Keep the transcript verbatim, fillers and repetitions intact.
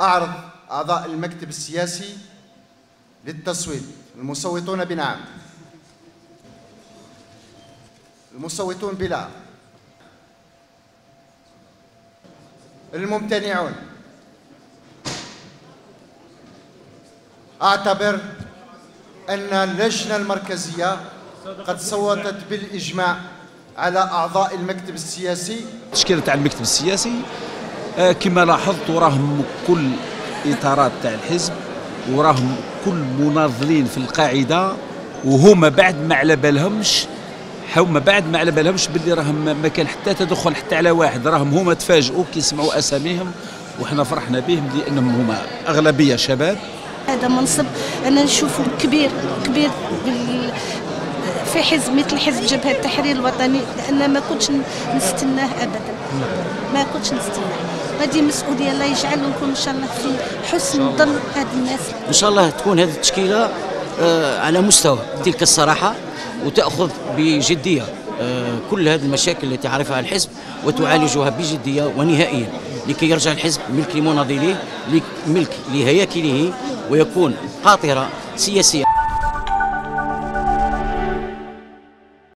أعرض أعضاء المكتب السياسي للتصويت. المصوتون بنعم، المصوتون بلا، الممتنعون. أعتبر أن اللجنة المركزية قد صوتت بالإجماع على أعضاء المكتب السياسي. التشكيلة تاع المكتب السياسي كما لاحظت وراهم كل إطارات تاع الحزب وراهم كل مناضلين في القاعدة، وهما بعد ما على بالهمش هما بعد ما على بالهمش باللي راهم ما كان حتى تدخل حتى على واحد، راهم هما تفاجئوا كي سمعوا أساميهم، وحنا فرحنا بهم لأنهم هما أغلبية شباب. هذا منصب أنا نشوفه كبير كبير في حزب مثل حزب جبهة التحرير الوطني، لأن ما كنتش نستناه أبدا، ما كنتش نستناه. هذه مسؤولية، الله يجعل لكم إن شاء الله في حسن ظن هذه الناس. إن شاء الله تكون هذه التشكيلة على مستوى تلك الصراحة، وتأخذ بجدية كل هذه المشاكل التي عرفها الحزب وتعالجها بجدية ونهائيا، لكي يرجع الحزب ملك لمناضليه، ملك لهياكله، ويكون قاطرة سياسية.